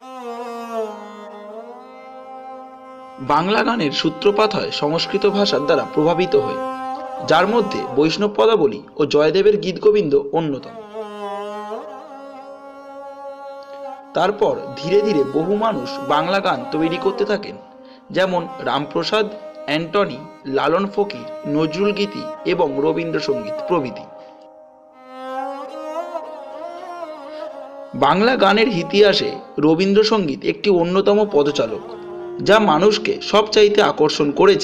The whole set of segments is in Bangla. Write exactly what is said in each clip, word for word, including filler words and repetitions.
বাংলা গানের সূত্রপাত হয় সংস্কৃত ভাষার দ্বারা প্রভাবিত হয়ে, যার মধ্যে বৈষ্ণব পদাবলী ও জয়দেবের গীতগোবিন্দ অন্যতম। তারপর ধীরে ধীরে বহু মানুষ বাংলা গান তৈরি করতে থাকেন, যেমন রামপ্রসাদ, অ্যান্টনি, লালন ফকির, নজরুল গীতি এবং রবীন্দ্রসঙ্গীত প্রভৃতি। বাংলা গানের ইতিহাসে রবীন্দ্রসঙ্গীত একটি অন্যতম পদচালক, যা মানুষকে সবচাইতে আকর্ষণ করেছে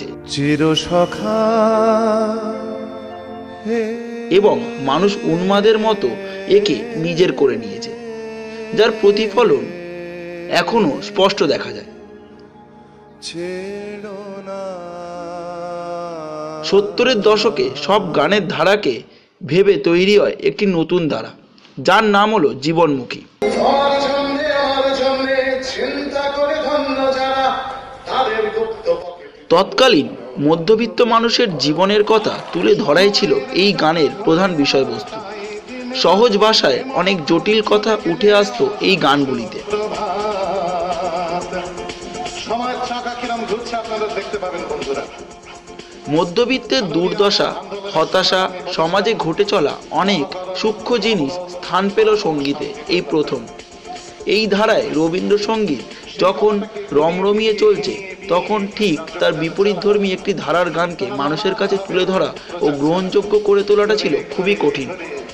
এবং মানুষ উন্মাদের মতো একে নিজের করে নিয়েছে, যার প্রতিফলন এখনো স্পষ্ট দেখা যায়। সত্তরের দশকে সব গানের ধারাকে ভেবে তৈরি হয় একটি নতুন ধারা, যার নাম হলো জীবনমুখী। তৎকালীন মধ্যবিত্ত মানুষের জীবনের কথা তুলে ধরাই ছিল এই গানের প্রধান বিষয়বস্তু। সহজ ভাষায় অনেক জটিল কথা উঠে আসতো এই গানগুলিতে। মধ্যবিত্তের দুর্দশা, হতাশা, সমাজে ঘটে চলা অনেক সূক্ষ্ম জিনিস স্থান পেল সঙ্গীতে এই প্রথম। এই ধারায় রবীন্দ্রসঙ্গীত যখন রমরমিয়ে চলছে, তখন ঠিক তার বিপরীতধর্মী একটি ধারার গানকে মানুষের কাছে তুলে ধরা ও গ্রহণযোগ্য করে তোলাটা ছিল খুবই কঠিন।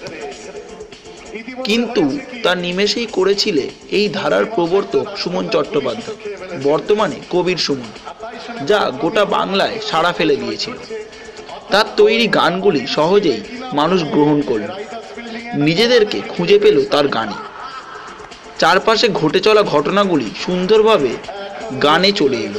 কিন্তু তার নিমেষেই করেছিলেন এই ধারার প্রবর্তক সুমন চট্টোপাধ্যায়, বর্তমানে কবির সুমন, যা গোটা বাংলায় সাড়া ফেলে দিয়েছিল। তার তৈরি গানগুলি সহজেই মানুষ গ্রহণ করল, নিজেদেরকে খুঁজে পেল তার গানে। চারপাশে ঘটে চলা ঘটনাগুলি সুন্দরভাবে গানে চলে এলো।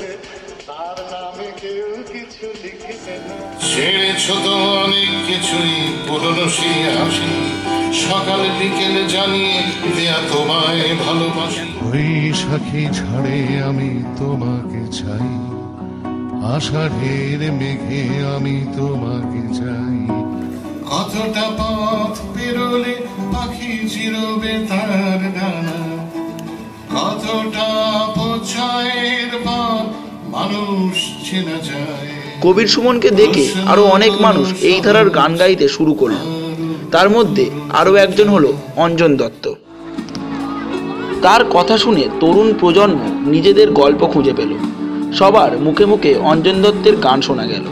সকালে বিকেলে জানিয়ে দেয়া তোমায় ভালোবাসি, বৈশাখী ঝড়ে আমি তোমাকে চাই, আষাঢ়ের মেঘে আমি তোমাকে চাই, কতটা পথ পেরোলে পাখি চিরবে তার ডানা, কতটা পছয়ের পথ মানুষ চেনা যায়। কবির সুমনকে দেখে আরো অনেক মানুষ এই ধারার গান গাইতে শুরু করল। তার মধ্যে আরো একজন হলো অঞ্জন দত্ত। তার কথা শুনে তরুণ প্রজন্ম নিজেদের গল্প খুঁজে পেল। সবার মুখে মুখে অঞ্জন দত্তের গান শোনা গেল।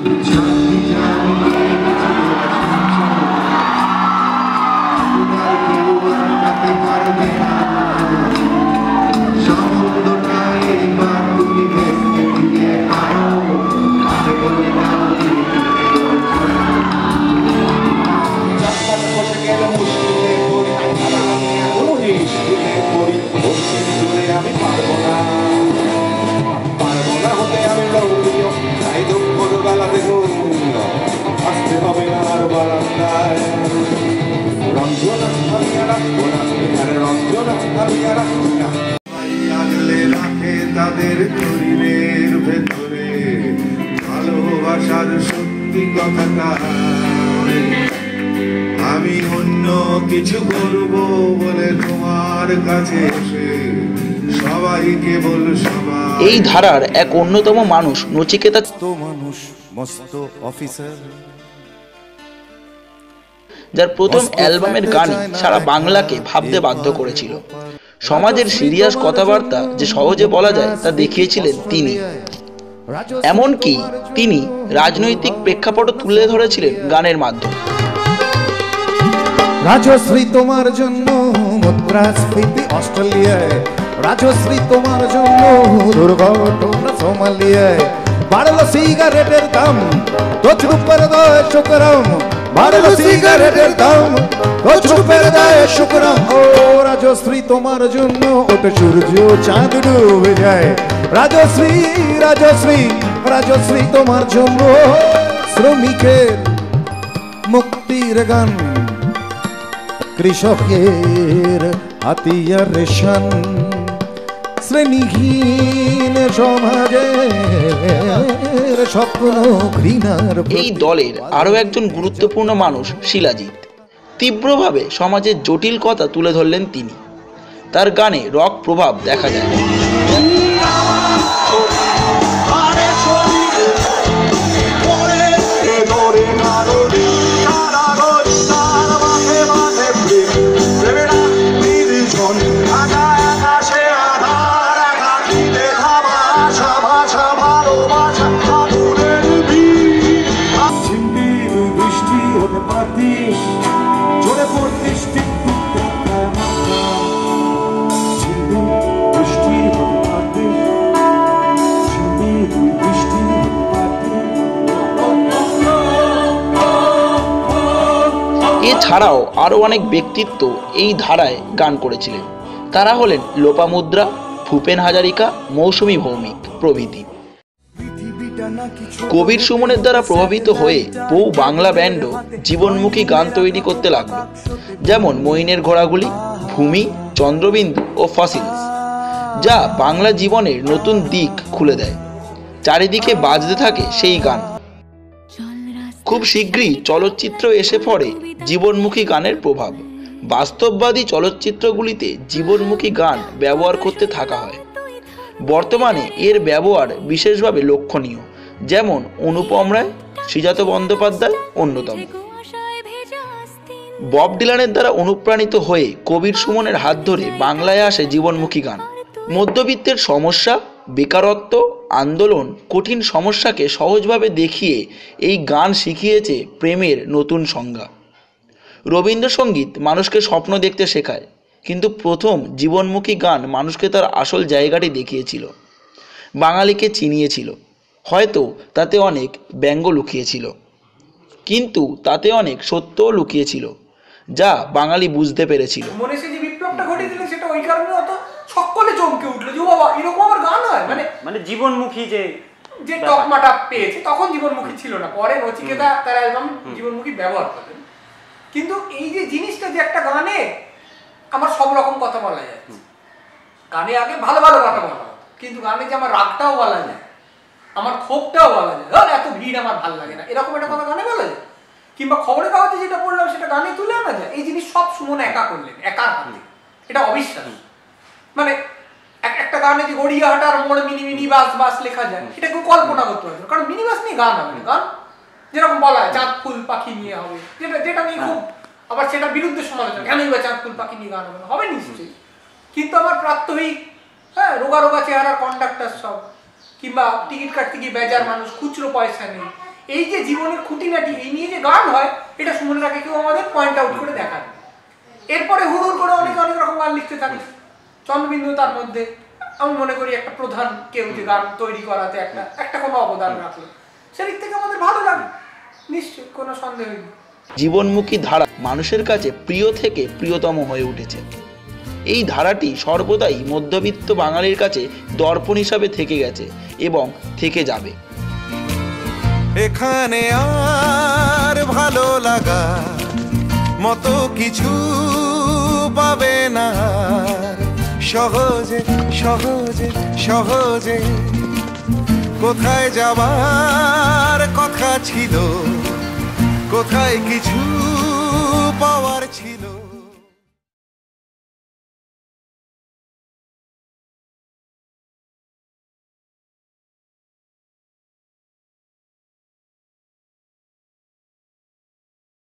তাদের শরীরের ভেতরে ভালোবাসার সত্যি কথাটা, আমি অন্য কিছু করব বলে তোমার কাছে এসে সবাই কেবল সবাই। এই ধারার এক অন্যতম মানুষ নচিকেতা মানুষ মস্ত অফিসার, যার প্রথম অ্যালবামের গানই সারা বাংলাকে ভাবতে বাধ্য করেছিল। সমাজের সিরিয়াস কথাবার্তা যে সহজে বলা যায় তা দেখিয়েছিলেন তিনি। এমনকি তিনি রাজনৈতিক প্রেক্ষাপটও তুলে ধরেছিলেন গানের মাধ্যমে। রাজশ্রী তোমার জন্য মুদ্রাস্ফীতি অস্ট্রেলিয়ায়, রাজশ্রী তোমার জন্য দুর্ঘটনা সোমালিয়ায়, বাড়লো সিগারেটের দাম তছরূপের দয় শুকরাম, বাড়লো সিগারেটের দাম তছরূপের দয় শুকরাম। ও রাজশ্রী তোমার জন্য ওটা সূর্য চাঁদ ডুবে যায়, রাজশ্রী রাজশ্রী রাজশ্রী তোমার জন্য শ্রমিকের মুক্তির গান, কৃষকের হাতিয়ার রেশন, শ্রেণীহীন সমাজের স্বপ্ন ঘৃণার। এই দলের আরো একজন গুরুত্বপূর্ণ মানুষ শিলাজিৎ। তীব্রভাবে সমাজের জটিল কথা তুলে ধরলেন তিনি। তার গানে রক প্রভাব দেখা যায়। এছাড়াও আরও অনেক ব্যক্তিত্ব এই ধারায় গান করেছিলেন। তারা হলেন লোপামুদ্রা, ভূপেন হাজারিকা, মৌসুমী ভৌমিক প্রভৃতি। কবির সুমনের দ্বারা প্রভাবিত হয়ে বহু বাংলা ব্যান্ডও জীবনমুখী গান তৈরি করতে লাগলো, যেমন মইনের ঘোড়াগুলি, ভূমি, চন্দ্রবিন্দু ও ফসিলস, যা বাংলা জীবনের নতুন দিক খুলে দেয়। চারিদিকে বাজতে থাকে সেই গান। খুব শীঘ্রই চলচ্চিত্র এসে পড়ে জীবনমুখী গানের প্রভাব। বাস্তববাদী চলচ্চিত্রগুলিতে জীবনমুখী গান ব্যবহার করতে থাকা হয়। বর্তমানে এর ব্যবহার বিশেষভাবে লক্ষণীয়, যেমন অনুপম রায়, শ্রীজাত বন্দ্যোপাধ্যায় অন্যতম। বব ডিলানের দ্বারা অনুপ্রাণিত হয়ে কবির সুমনের হাত ধরে বাংলায় আসে জীবনমুখী গান। মধ্যবিত্তের সমস্যা, বেকারত্ব, আন্দোলন, কঠিন সমস্যাকে সহজভাবে দেখিয়ে এই গান শিখিয়েছে প্রেমের নতুন সংজ্ঞা। রবীন্দ্রসঙ্গীত মানুষকে স্বপ্ন দেখতে শেখায়, কিন্তু প্রথম জীবনমুখী গান মানুষকে তার আসল জায়গাটি দেখিয়েছিল, বাঙালিকে চিনিয়েছিল। হয়তো তাতে অনেক ব্যঙ্গ লুকিয়েছিল, কিন্তু তাতে অনেক সত্যও লুকিয়েছিল, যা বাঙালি বুঝতে পেরেছিল। মনে সে যে বিপ্লবটা ঘটেছিল সেটা ওই কারণে অত সকলে চমকে উঠলো যে বাবা এরকম আমার গান হয়, মানে মানে জীবনমুখী যে যে তকমাটা পেয়েছে তখন জীবনমুখী ছিল না, পরে নচিকেতা তার অ্যালবাম জীবনমুখী ব্যবহার করলেন। কিন্তু এই যে জিনিসটা যে একটা গানে আমার সব রকম কথা বলা যায়, গানে আগে ভালো ভালো কথা বলা হয়, কিন্তু গানে যে আমার রাগটাও বলা যায়, আমার ক্ষোভটাও বলা যায়, ধর এত ভিড় আমার ভালো লাগে না, এরকম একটা কথা গানে বলা যায়। কিংবা খবরের কাগজে যেটা পড়লাম সেটা গানে তুলে আনা যায়। এই জিনিস সব সুমন একা করলেন, একার হাতে। এটা অবিশ্বাস। মানে একটা গানে যে গড়িয়াহাটার মোড়ে মিনি মিনি বাস বাস লেখা যায়, এটা কেউ কল্পনা করতে পারবে, কারণ মিনি বাস নিয়ে গান হবে না। গান যেরকম বলা হয় চাঁদ ফুল পাখি নিয়ে হবে, যেটা যেটা নিয়ে খুব আবার সেটার বিরুদ্ধে সমালোচনা, কেনই বা চাঁদ ফুল পাখি নিয়ে গান হবে না, হবে নিশ্চয়ই। কিন্তু আমার প্রাত্যহিক হ্যাঁ রোগা রোগা চেহারার কন্ডাক্টার সব, কিংবা টিকিট কাটতে গিয়ে বেজার মানুষ, খুচরো পয়সা নেই, এই যে জীবনের খুঁটিনাটি এই নিয়ে যে গান হয়, এটা সুমনের আগে কেউ আমাদের পয়েন্ট আউট করে দেখায়। এরপরে হুড় করে অনেক অনেক রকম গান লিখতে থাকে। চন্দ্রবিন্দু তার মধ্যে আমি মনে করি একটা প্রধান কেউ যে গান তৈরি করাতে একটা একটা কোনো অবদান রাখলো, সেদিক থেকে আমাদের ভালো লাগে, নিশ্চয়ই কোনো সন্দেহ নেই। জীবনমুখী ধারা মানুষের কাছে প্রিয় থেকে প্রিয়তম হয়ে উঠেছে। এই ধারাটি সর্বদাই মধ্যবিত্ত বাঙালির কাছে দর্পণ হিসাবে থেকে গেছে এবং থেকে যাবে। এখানে আর ভালো লাগা মতো কিছু পাবে না, সহজে সহজে সহজে কোথায় যাবার কথা ছিল, কোথায় কিছু পাওয়ার ছিল।